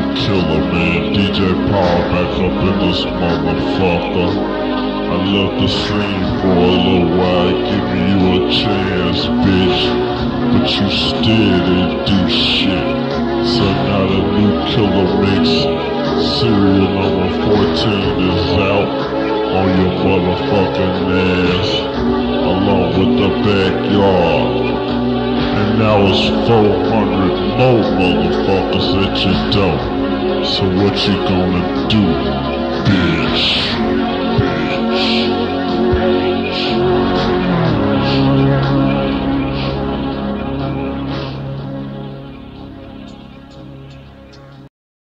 killer, man. DJ Power back up in this motherfucker. I left the scene for a little while, giving you a chance, bitch. But you still didn't do shit. So now the new killer mix, serial number 14 is out on your motherfucking ass, along with the backyard. And now it's 400 more motherfuckers at your door. So what you gonna do, bitch?